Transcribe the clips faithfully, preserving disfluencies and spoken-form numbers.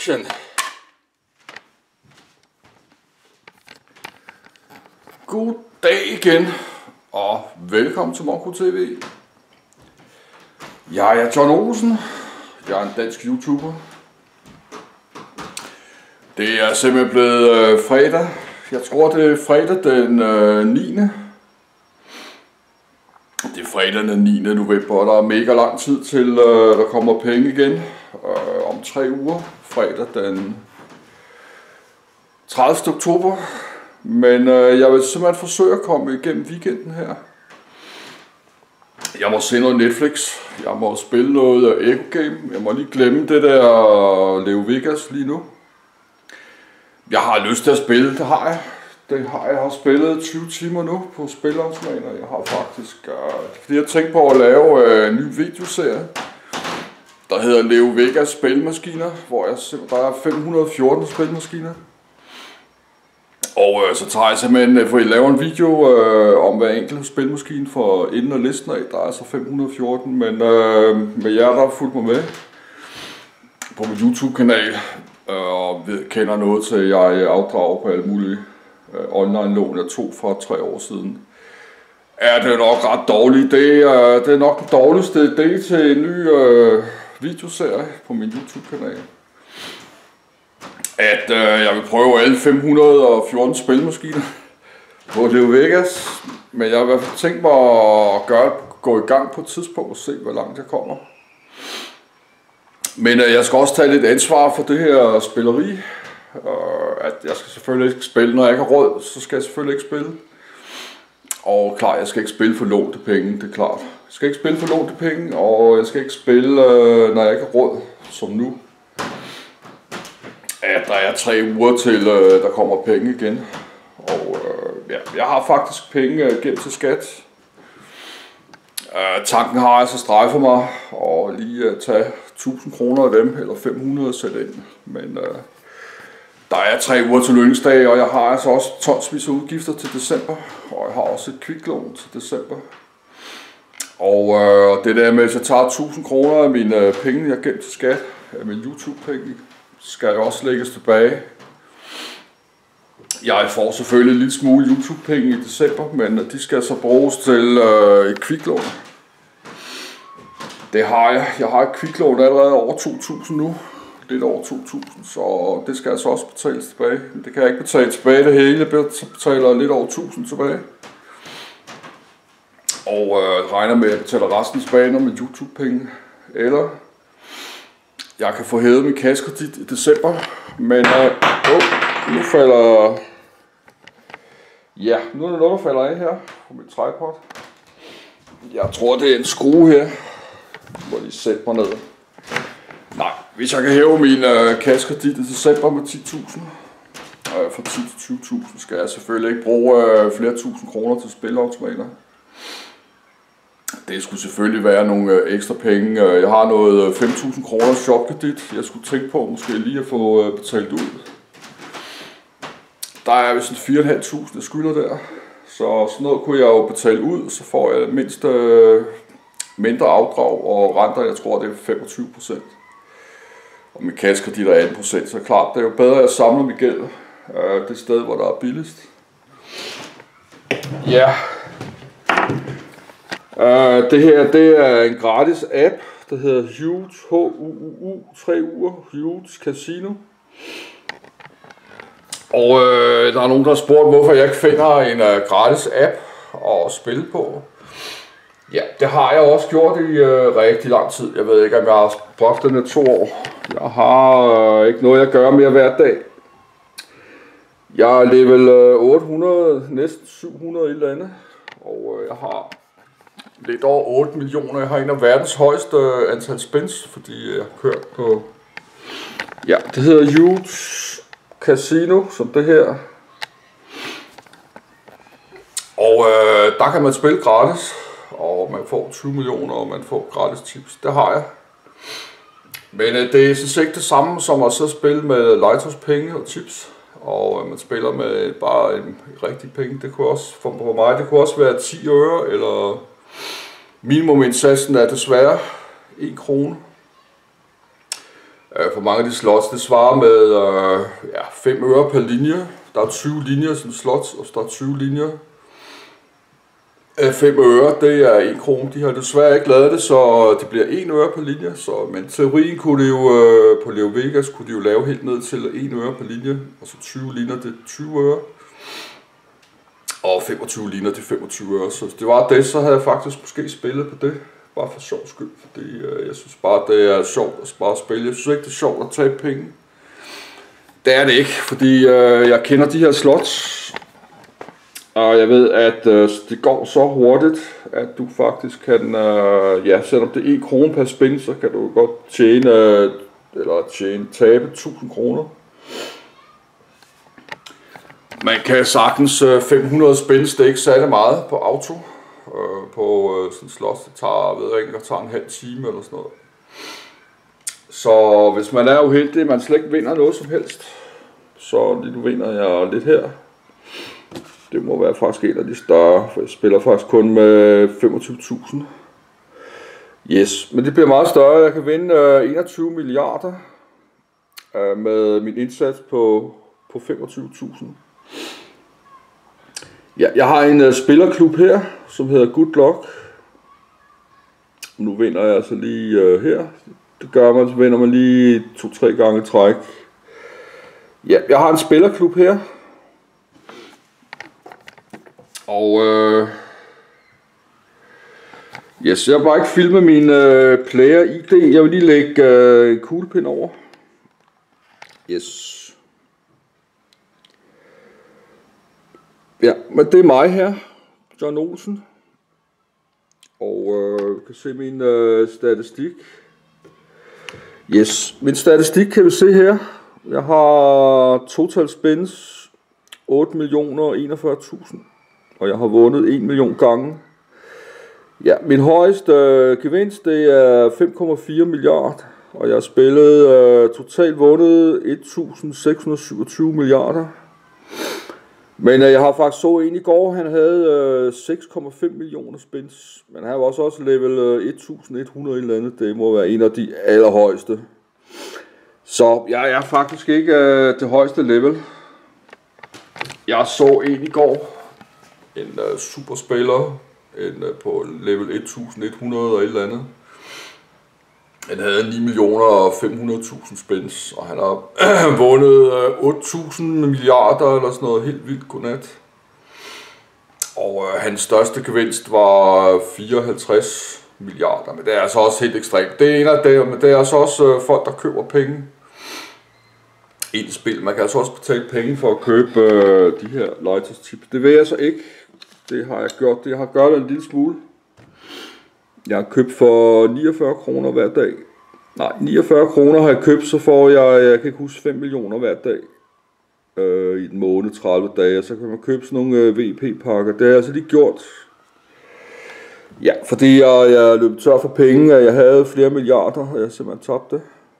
Action! God dag igen, og velkommen til Monko T V. Jeg er John Olsen. Jeg er en dansk YouTuber. Det er simpelthen blevet øh, fredag. Jeg tror, det er fredag den øh, niende Det er fredag den niende november, og der er mega lang tid til, øh, der kommer penge igen. Øh, om tre uger, fredag den tredivte oktober. Men øh, jeg vil simpelthen forsøge at komme igennem weekenden her. Jeg må se noget Netflix. Jeg må spille noget Echo Game. Jeg må lige glemme det der Leo Vegas lige nu. Jeg har lyst til at spille, det har jeg. Det har jeg har spillet tyve timer nu på spilautomater. Jeg har faktisk, øh, fordi jeg tænkt på at lave øh, en ny videoserie, der hedder Leo Vegas spilmaskiner, hvor jeg, der er fem hundrede og fjorten spilmaskiner. Og øh, så tager jeg simpelthen, for at lave en video øh, om hver enkelt spilmaskine for inden og listen af. Der er altså fem hundrede og fjorten, men øh, med jer, der har fulgt mig med på min YouTube-kanal, øh, og ved, kender noget til, at jeg afdrager på alle mulige øh, online-lån, jeg tog for tre år siden, er det nok ret dårligt. Det, øh, det er nok den dårligste idé til en ny øh, videoserie på min YouTube-kanal. At øh, jeg vil prøve alle fem hundrede og fjorten spilmaskiner på Leo Vegas. Men jeg har i hvert fald tænkt mig at gøre, gå i gang på et tidspunkt og se, hvor langt jeg kommer. Men øh, jeg skal også tage lidt ansvar for det her spilleri. Øh, at jeg skal selvfølgelig ikke spille, når jeg ikke har råd, så skal jeg selvfølgelig ikke spille. Og klart, jeg skal ikke spille for lånte penge, det er klart. Jeg skal ikke spille for lånte penge, og jeg skal ikke spille, øh, når jeg ikke har råd, som nu. At der er tre uger til, øh, der kommer penge igen. Og øh, ja, jeg har faktisk penge øh, gemt til skat. Øh, tanken har altså strejfer mig og lige at tage tusind kroner af dem, eller fem hundrede at sætte ind. Men øh, der er tre uger til lønningsdag, og jeg har altså også tonsvis af udgifter til december. Og jeg har også et kviklån til december. Og øh, det der med, at jeg tager tusind kroner af mine øh, penge, jeg har gemt til skat, af mine YouTube-penge, skal jo også lægges tilbage. Jeg får selvfølgelig en lille smule YouTube-penge i december, men de skal så bruges til øh, et kviklån. Det har jeg. Jeg har et kviklån allerede over to tusind nu. Lidt over to tusind, så det skal altså også betales tilbage. Men det kan jeg ikke betale tilbage det hele. Jeg betaler lidt over tusind tilbage. Og øh, regner med at betale resten tilbage med YouTube-penge. Eller jeg kan få hævet min kassekredit i december, men øh, oh, nu falder, ja, nu er der noget, der falder af her på mit tripod. Jeg tror, det er en skrue her. Jeg må lige sætte mig ned. Nej, hvis jeg kan hæve min øh, kassekredit i december med ti tusind, øh, fra ti til tyve tusind, skal jeg selvfølgelig ikke bruge øh, flere tusind kroner til spilautomater. Det skulle selvfølgelig være nogle øh, ekstra penge. Jeg har noget øh, fem tusind kroner shopkredit. Jeg skulle tænke på måske lige at få øh, betalt ud. Der er vist en fire tusind fem hundrede jeg skylder der. Så sådan noget kunne jeg jo betale ud, så får jeg mindst øh, mindre afdrag og renter, jeg tror det er femogtyve procent. Og min kassekredit er atten procent, så klart det er jo bedre at samle min gæld øh, det sted, hvor der er billigst. Ja. Uh, det her, det er en gratis app, der hedder Huge, H U U U, tre uger, Huge Casino. Og uh, der er nogen, der har spurgt, hvorfor jeg ikke finder en uh, gratis app at spille på. Ja, det har jeg også gjort i uh, rigtig lang tid. Jeg ved ikke, om jeg har brugt den i to år. Jeg har uh, ikke noget, jeg gør mere hver dag. Jeg er level uh, otte hundrede, næsten syv hundrede et eller andet. Og uh, jeg har lidt over otte millioner. Jeg har en af verdens højeste antal spins, fordi jeg har kørt på, ja, det hedder Huge Casino, som det her. Og øh, der kan man spille gratis, og man får tyve millioner, og man får gratis tips. Det har jeg. Men øh, det er sådan set ikke det samme som at så spille med legetøjspenge og tips. Og øh, man spiller med bare en rigtig penge. Det kunne også, for, for mig, det kunne også være ti øre, eller minimumindsatsen er desværre en krone. Øh, for mange af de slots, det svarer med øh, ja, fem øre per linje. Der er tyve linjer sådan slots, og der er tyve linjer. fem øre, det er en krone. De har desværre ikke lavet det, så det bliver en øre per linje. Så, men teorien kunne det jo, øh, på Leo Vegas kunne de jo lave helt ned til en øre per linje. Og så tyve linjer, det er tyve øre. Og femogtyve linjer, det er femogtyve øre. Så hvis det var det, så havde jeg faktisk måske spillet på det. Bare for sjov skyld, fordi øh, jeg synes bare, det er sjovt at bare spille. Jeg synes ikke, det er sjovt at tabe penge. Det er det ikke, fordi øh, jeg kender de her slots. Og jeg ved, at øh, det går så hurtigt, at du faktisk kan, øh, ja, selvom det er en krone per spin, så kan du godt tjene, øh, eller tjene, tabe tusind kroner. Man kan sagtens øh, fem hundrede spins, det er ikke særlig meget på auto. Øh, på øh, sådan en slot, det tager, ved jeg ikke, det tager en halv time eller sådan noget. Så hvis man er uheldig, at man slet ikke vinder noget som helst, så lige nu vinder jeg lidt her. Det må være faktisk en af de større, for jeg spiller faktisk kun med femogtyve tusind. Yes, men det bliver meget større. Jeg kan vinde øh, enogtyve milliarder øh, med min indsats på, på femogtyve tusind. Ja, jeg har en øh, spillerklub her, som hedder Good Luck. Nu vinder jeg altså lige øh, her. Det gør man, så vinder man lige to-tre gange træk. Ja, jeg har en spillerklub her. Og øh, yes, jeg har bare ikke filmet min øh, player I D. Jeg vil lige lægge øh, en kuglepind over. Yes. Ja, men det er mig her, John Olsen. Og øh, du kan se min øh, statistik. Yes, min statistik kan vi se her. Jeg har total spins otte millioner enogfyrre tusind. Og jeg har vundet en million gange. Ja, min højeste øh, gevinst, det er fem komma fire milliarder. Og jeg har spillet øh, totalt vundet et tusind seks hundrede syvogtyve milliarder. Men øh, jeg har faktisk så en i går, han havde øh, seks komma fem millioner spins. Men han var også, også level øh, et tusind et hundrede eller andet. Det må være en af de allerhøjeste. Så jeg er faktisk ikke øh, det højeste level. Jeg så en i går. En uh, superspiller, en uh, på level et tusind et hundrede og et eller andet. Han havde ni millioner fem hundrede tusind spins, og han har vundet uh, otte tusind milliarder eller sådan noget helt vildt godnat. Og uh, hans største gevinst var fireoghalvtreds milliarder, men det er altså også helt ekstremt. Det er en af dem, men det er altså også uh, folk, der køber penge i et spil. Man kan altså også betale penge for at købe uh, de her lighters tips. Det vil jeg så ikke. Det har jeg gjort. Det jeg har gjort en lille smule. Jeg har købt for niogfyrre kroner hver dag. Nej, niogfyrre kroner har jeg købt, så får jeg, jeg kan ikke huske, fem millioner hver dag. Øh, I en måned, tredive dage. Så kan man købe sådan nogle øh, V P-pakker. Det har jeg altså lige gjort. Ja, fordi jeg, jeg løb tør for penge, og jeg havde flere milliarder, og jeg simpelthen tabte det.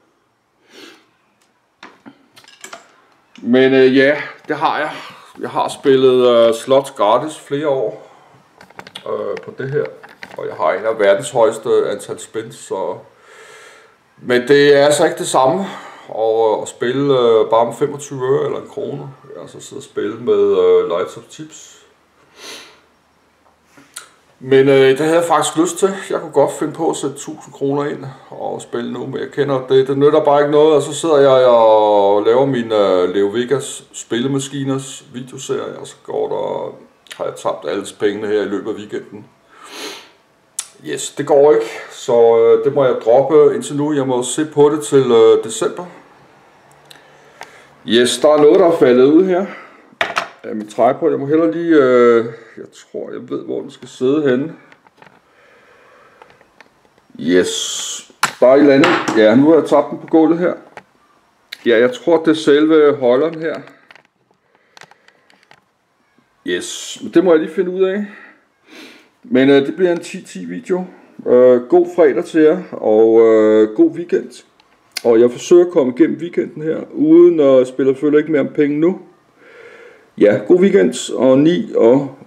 Men øh, ja, det har jeg. Jeg har spillet øh, slots gratis flere år øh, på det her. Og jeg har en af verdens højeste antal spins, så... Men det er altså ikke det samme at, at spille øh, bare med femogtyve øre eller en krone. Jeg har altså siddet og spille med øh, lights of tips. Men øh, det havde jeg faktisk lyst til. Jeg kunne godt finde på at sætte tusind kroner ind og spille nu, men jeg kender det. Det nytter bare ikke noget, og så sidder jeg og laver min øh, Leo Vegas spillemaskiners videoserie, og så går der, har jeg tabt alle pengene her i løbet af weekenden. Yes, det går ikke, så øh, det må jeg droppe indtil nu. Jeg må se på det til øh, december. Yes, der er noget, der er faldet ud her. Ja, min tripod, jeg må hellere lige, øh, jeg tror, jeg ved, hvor den skal sidde henne. Yes, der er et eller andet. Ja, nu har jeg tabt den på gulvet her. Ja, jeg tror, det er selve holderen her. Yes, det må jeg lige finde ud af. Men øh, det bliver en ti ti video. Øh, god fredag til jer, og øh, god weekend. Og jeg forsøger at komme igennem weekenden her, uden at spille selvfølgelig ikke mere om penge nu. Ja, god weekend, og ni og